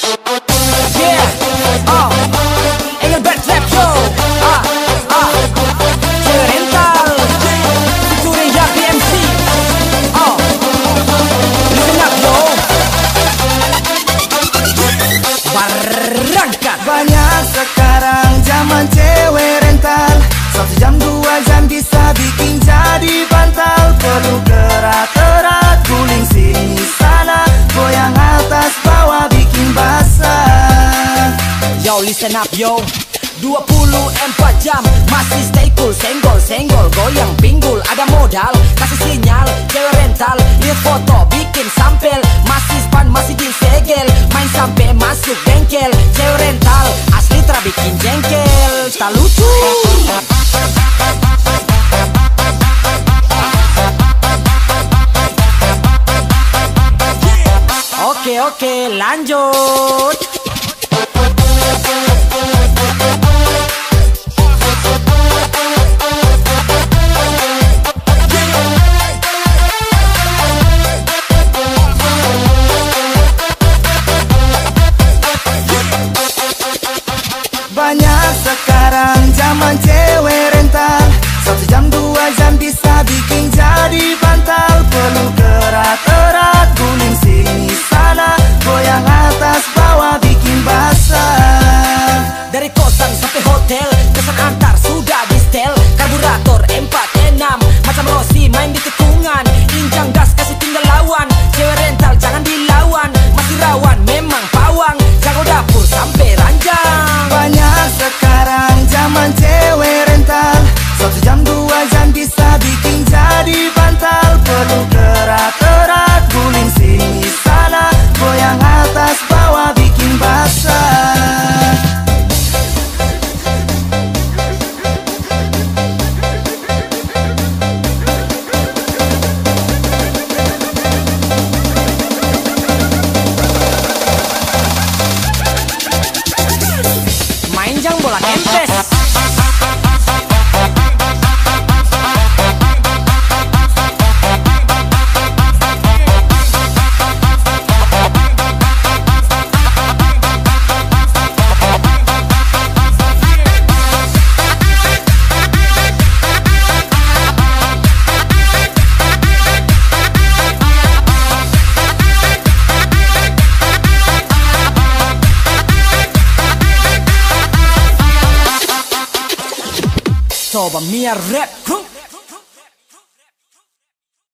Yeah, Engelbert Rap Show. Cewek rental featuring Yapi MC. Listen up yo. Berangkat. Banyak sekarang zaman cewek rental. 1 jam 2 jam bisa bikin jadi bantal. Perlu gerak-gerak, guling sini sana, goyang atas bawah bikin basah. Yo listen up yo. 24 jam masih stay cool, senggol-senggol, goyang pinggul. Ada modal, kasih sinyal, cewek rental. Lihat foto, bikin sampel. Masih span, masih disegel. Main sampai masuk bengkel. Cewek rental, asli bikin jengkel. Tak lucu. Oke, lanjut. Banyak sekarang zaman cewek rental. 1 jam 2 jam bisa bikin jadi bantal. Perlu gerak-gerak, guling sini sana, goyang atas bawah bikin basah. Dari kosan sampai hotel, kesan antar sudah di setel. Karburator 4-6, macam Rossi main di tikungan. Injang gas kasih tinggal lawan. Cewek rental jangan dilawan, masih rawan memang pawang. Jago dapur sampai ranjang. Banyak sekarang zaman cewek rental. 1 jam 2 jam bisa bikin jadi bantal. Perlu gerak-gerak, guling sini sana, goyang atas bawah bikin basah. Main jang bola kempes. Soba Mia Rap Crew.